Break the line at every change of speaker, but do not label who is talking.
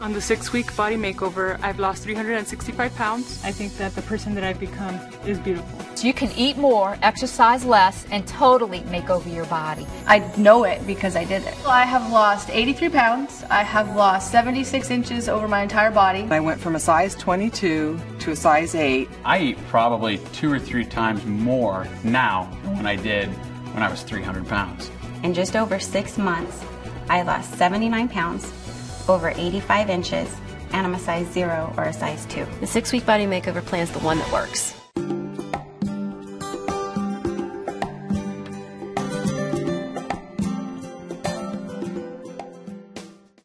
On the 6-week body makeover, I've lost 365 pounds. I think that the person that I've become is beautiful.
So you can eat more, exercise less, and totally make over your body.
I know it because I did it. I have lost 83 pounds. I have lost 76 inches over my entire body.
I went from a size 22 to a size 8.
I eat probably 2 or 3 times more now than when I did when I was 300 pounds.
In just over 6 months, I lost 79 pounds, over 85 inches, and I'm a size 0 or a size 2.
The 6-week body makeover plan is the one that works.